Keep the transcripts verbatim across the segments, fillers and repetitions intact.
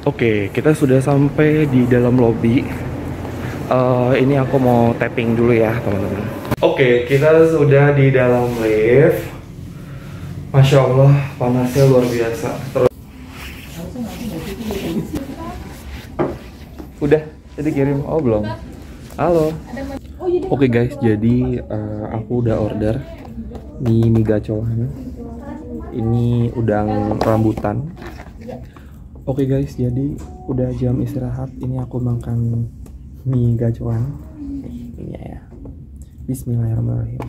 Oke, kita sudah sampai di dalam lobby. Uh, ini aku mau tapping dulu ya, teman-teman. Oke, kita sudah di dalam lift. Masya Allah, panasnya luar biasa. Terus udah, jadi kirim. Oh belum. Halo. Oke guys, jadi uh, aku udah order di mie gacoan. Ini udang rambutan. Oke guys, jadi udah jam istirahat. Ini aku makan mie gacoan. Ini ya. Bismillahirrahmanirrahim.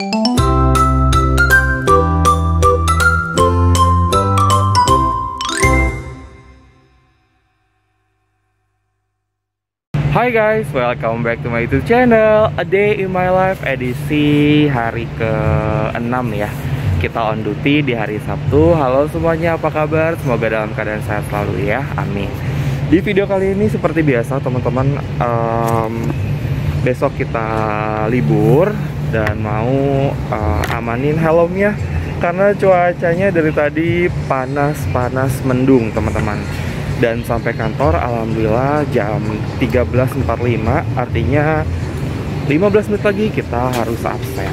Hai guys, welcome back to my YouTube channel. A Day in My Life edisi hari ke enam ya. Kita on duty di hari Sabtu. Halo semuanya, apa kabar? Semoga dalam keadaan sehat selalu ya, amin. Di video kali ini seperti biasa teman-teman, um, besok kita libur dan mau uh, amanin helmnya karena cuacanya dari tadi panas-panas mendung teman-teman. Dan sampai kantor alhamdulillah jam tiga belas empat puluh lima, artinya lima belas menit lagi kita harus absen.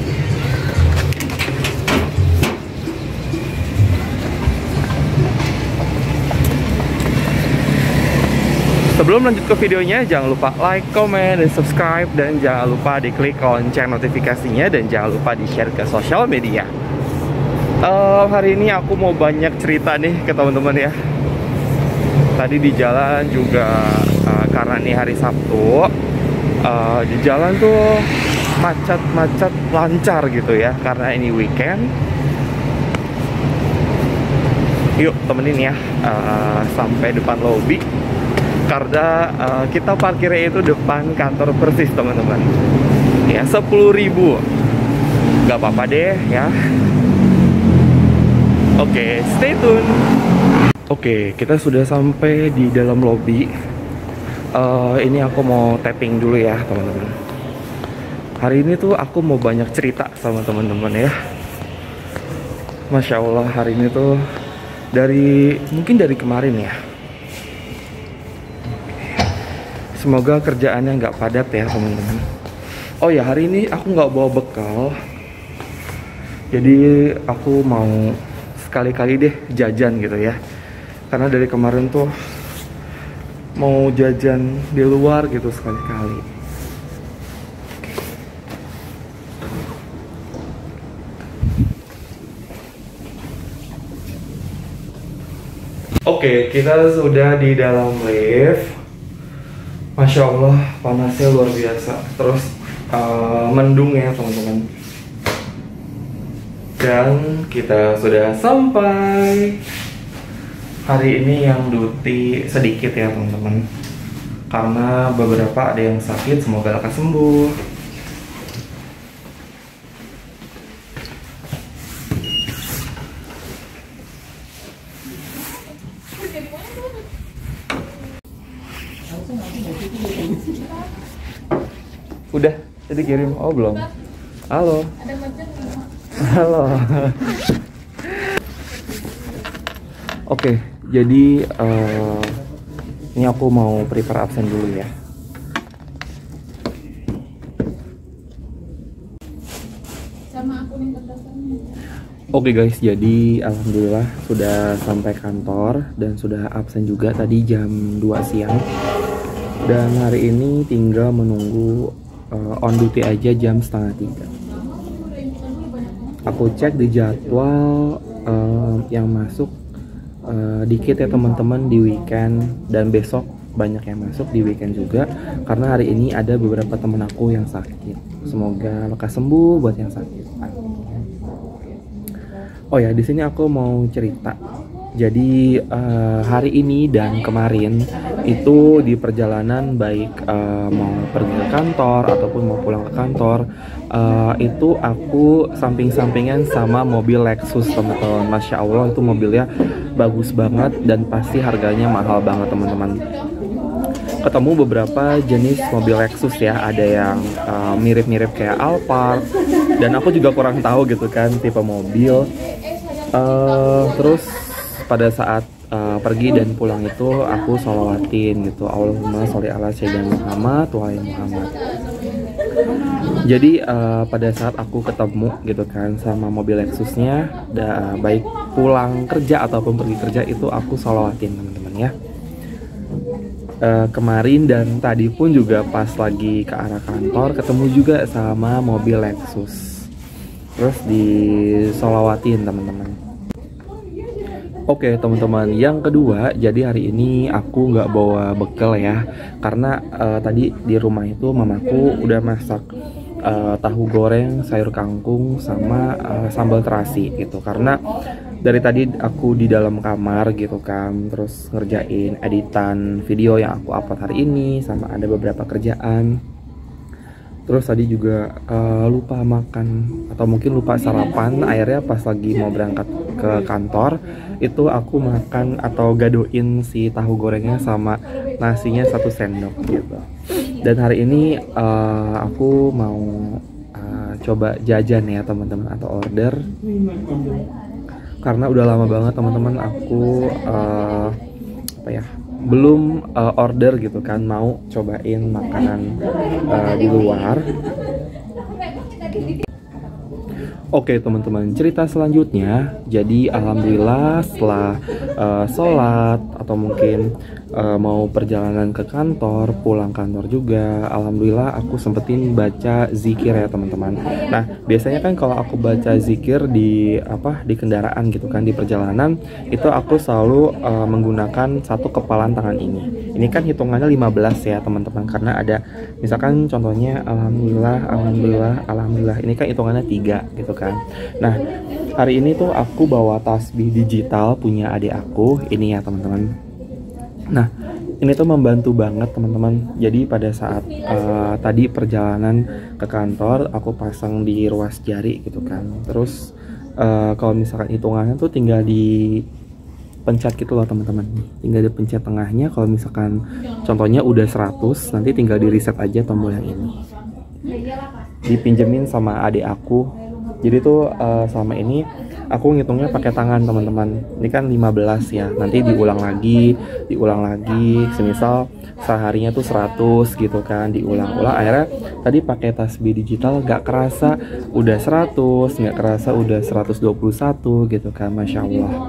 Sebelum lanjut ke videonya, jangan lupa like, comment, dan subscribe. Dan jangan lupa diklik lonceng notifikasinya. Dan jangan lupa di-share ke sosial media. uh, Hari ini aku mau banyak cerita nih ke teman-teman ya. Tadi di jalan juga, uh, karena ini hari Sabtu, uh, di jalan tuh macet-macet lancar gitu ya. Karena ini weekend. Yuk temenin ya, uh, sampai depan lobby. Karena uh, kita parkirnya itu depan kantor Persis teman-teman. Ya sepuluh ribu, gak apa-apa deh ya. Oke, stay tune. Oke, kita sudah sampai di dalam lobby. uh, Ini aku mau tapping dulu ya teman-teman. Hari ini tuh aku mau banyak cerita sama teman-teman ya. Masya Allah, hari ini tuh dari mungkin dari kemarin ya. Semoga kerjaannya nggak padat ya teman-teman. Oh ya, hari ini aku nggak bawa bekal. Jadi aku mau sekali-kali deh jajan gitu ya. Karena dari kemarin tuh mau jajan di luar gitu sekali-kali. Oke, kita sudah di dalam lift. Masya Allah, panasnya luar biasa. Terus uh, mendung ya teman-teman. Dan kita sudah sampai. Hari ini yang duty sedikit ya teman-teman. Karena beberapa ada yang sakit, semoga lekas sembuh. Udah, jadi kirim. Oh belum. Halo. Halo. Oke, jadi uh, ini aku mau prepare absen dulu ya. Oke guys, jadi alhamdulillah sudah sampai kantor dan sudah absen juga tadi jam dua siang. Dan hari ini tinggal menunggu uh, on duty aja jam setengah tiga. Aku cek di jadwal uh, yang masuk uh, dikit ya teman-teman di weekend, dan besok banyak yang masuk di weekend juga karena hari ini ada beberapa temen aku yang sakit. Semoga lekas sembuh buat yang sakit. Oh ya, di sini aku mau cerita. Jadi uh, hari ini dan kemarin itu di perjalanan, baik uh, mau pergi ke kantor ataupun mau pulang ke kantor, uh, itu aku samping-sampingan sama mobil Lexus teman-teman. Masya Allah, itu mobilnya bagus banget dan pasti harganya mahal banget teman-teman. Ketemu beberapa jenis mobil Lexus ya, ada yang mirip-mirip uh, kayak Alphard, dan aku juga kurang tahu gitu kan tipe mobil. Uh, terus pada saat uh, pergi dan pulang itu aku sholawatin gitu, Allahumma sholli ala sayyidina Muhammad wa ali Muhammad. Jadi uh, pada saat aku ketemu gitu kan sama mobil Lexusnya, da, baik pulang kerja ataupun pergi kerja itu aku sholawatin teman-teman ya. Uh, kemarin dan tadi pun juga pas lagi ke arah kantor ketemu juga sama mobil Lexus, terus disolawatin teman-teman. Oke teman-teman, yang kedua, jadi hari ini aku nggak bawa bekal ya, karena uh, tadi di rumah itu mamaku udah masak uh, tahu goreng, sayur kangkung, sama uh, sambal terasi gitu. Karena dari tadi aku di dalam kamar gitu kan, terus ngerjain editan video yang aku upload hari ini, sama ada beberapa kerjaan. Terus tadi juga uh, lupa makan atau mungkin lupa sarapan, akhirnya pas lagi mau berangkat ke kantor itu aku makan atau gadoin si tahu gorengnya sama nasinya satu sendok gitu. Dan hari ini uh, aku mau uh, coba jajan ya teman-teman, atau order, karena udah lama banget teman-teman aku uh, apa ya belum uh, order gitu kan, mau cobain makanan uh, di luar. Oke teman-teman, cerita selanjutnya, jadi alhamdulillah setelah uh, sholat atau mungkin uh, mau perjalanan ke kantor, pulang kantor juga, alhamdulillah aku sempetin baca zikir ya teman-teman. Nah biasanya kan kalau aku baca zikir di apa di kendaraan gitu kan, di perjalanan itu aku selalu uh, menggunakan satu kepalan tangan ini. Ini kan hitungannya lima belas ya teman-teman, karena ada misalkan contohnya alhamdulillah, alhamdulillah, alhamdulillah, ini kan hitungannya tiga gitu kan. Nah hari ini tuh aku bawa tasbih digital punya adik aku ini ya teman-teman. Nah ini tuh membantu banget teman-teman. Jadi pada saat uh, tadi perjalanan ke kantor aku pasang di ruas jari gitu kan. Terus uh, kalau misalkan hitungannya tuh tinggal di pencet gitu loh teman-teman, tinggal dipencet tengahnya. Kalau misalkan contohnya udah seratus, nanti tinggal di reset aja tombol yang ini. Dipinjemin sama adik aku. Jadi tuh uh, selama ini aku ngitungnya pakai tangan teman-teman. Ini kan lima belas ya, nanti diulang lagi, diulang lagi. Semisal seharinya tuh seratus gitu kan, diulang-ulang. Akhirnya tadi pakai tasbih digital gak kerasa udah seratus, gak kerasa udah seratus dua puluh satu gitu kan, Masya Allah.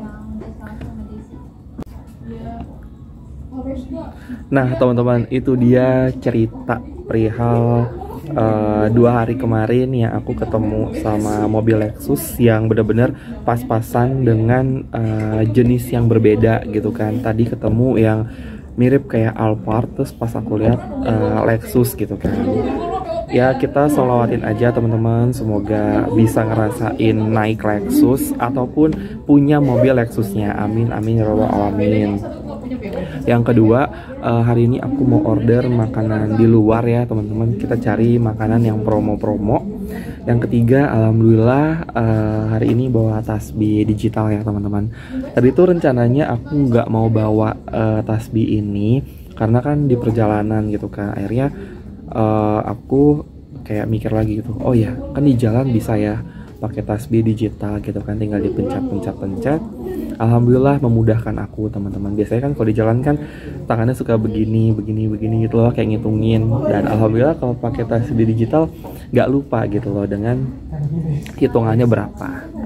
Nah teman-teman, itu dia cerita perihal Uh, dua hari kemarin ya aku ketemu sama mobil Lexus yang benar-benar pas-pasan dengan uh, jenis yang berbeda gitu kan. Tadi ketemu yang mirip kayak Alphard, terus pas aku lihat uh, Lexus gitu kan. Ya kita sholawatin aja teman-teman, semoga bisa ngerasain naik Lexus ataupun punya mobil Lexusnya, amin amin ya rabbal alamin. Yang kedua, uh, hari ini aku mau order makanan di luar ya teman-teman. Kita cari makanan yang promo-promo. Yang ketiga, alhamdulillah uh, hari ini bawa tasbih digital ya teman-teman. Tadi itu rencananya aku nggak mau bawa uh, tasbih ini karena kan di perjalanan gitu kan. Akhirnya uh, aku kayak mikir lagi gitu. Oh ya, kan di jalan bisa ya pakai tasbih digital gitu kan, tinggal dipencet-pencet-pencet. Alhamdulillah memudahkan aku teman-teman. Biasanya kan kalau di jalan kan tangannya suka begini, begini, begini gitu loh, kayak ngitungin. Dan alhamdulillah kalau pakai tasbih digital nggak lupa gitu loh dengan hitungannya berapa.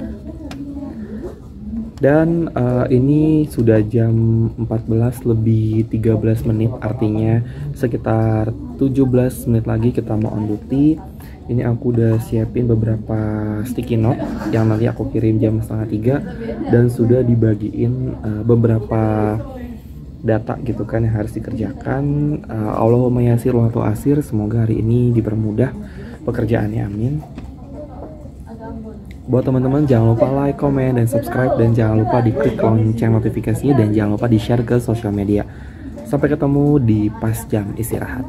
Dan uh, ini sudah jam empat belas lebih tiga belas menit, artinya sekitar tujuh belas menit lagi kita mau on duty. Ini aku udah siapin beberapa sticky note yang nanti aku kirim jam setengah tiga, dan sudah dibagiin uh, beberapa data gitu kan yang harus dikerjakan. uh, Allahumma yasir wa tu'asir, semoga hari ini dipermudah pekerjaannya, amin. Buat teman-teman jangan lupa like, comment, dan subscribe, dan jangan lupa diklik lonceng notifikasinya, dan jangan lupa di share ke sosial media. Sampai ketemu di pas jam istirahat.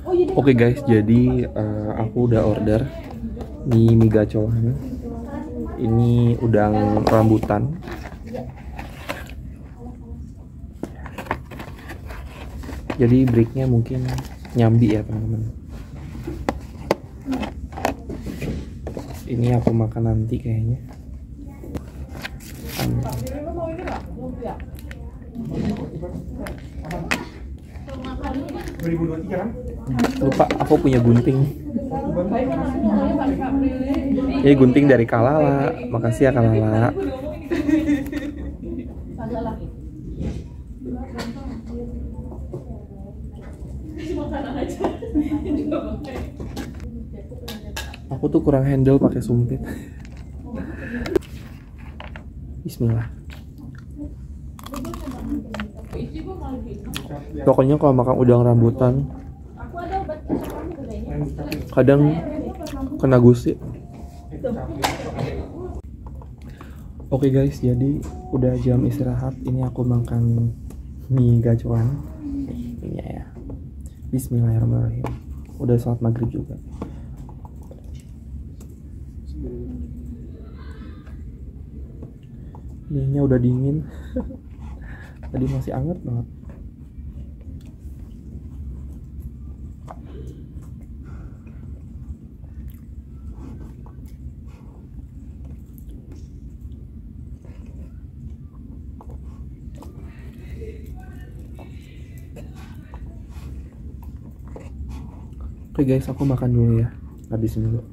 Oke okay guys, jadi uh, aku udah order mie mie gacoan. Ini udang rambutan. Jadi breaknya mungkin nyambi ya teman-teman. Ini aku makan nanti kayaknya. Lupa, aku punya gunting. Ini gunting dari Kalala. Makasih ya Kalala. Aku tuh kurang handle pakai sumpit. Bismillah. Pokoknya kalau makan udang rambutan kadang kena gusi. Oke guys, jadi udah jam istirahat. Ini aku makan mie gacoan. Ini ya. Bismillahirrahmanirrahim. Udah salat maghrib juga. Mie-nya udah dingin. Tadi masih anget banget. Oke guys, aku makan dulu ya. Habisin dulu.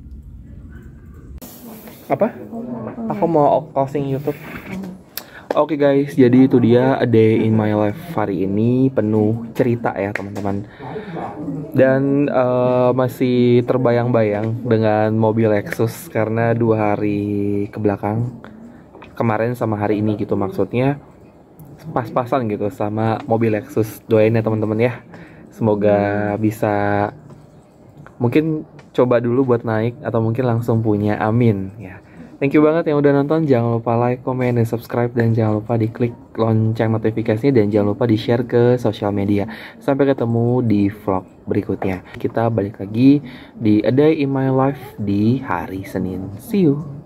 Apa? Aku mau closing YouTube. Oke guys, jadi itu dia A Day in My Life hari ini, penuh cerita ya teman-teman. Dan uh, masih terbayang-bayang dengan mobil Lexus karena dua hari ke belakang, kemarin sama hari ini gitu, maksudnya pas-pasan gitu sama mobil Lexus. Doain ya teman-teman ya, semoga bisa, mungkin coba dulu buat naik atau mungkin langsung punya, amin ya. Thank you banget yang udah nonton. Jangan lupa like, comment, dan subscribe. Dan jangan lupa diklik lonceng notifikasinya. Dan jangan lupa di share ke sosial media. Sampai ketemu di vlog berikutnya. Kita balik lagi di A Day in My Life di hari Senin. See you.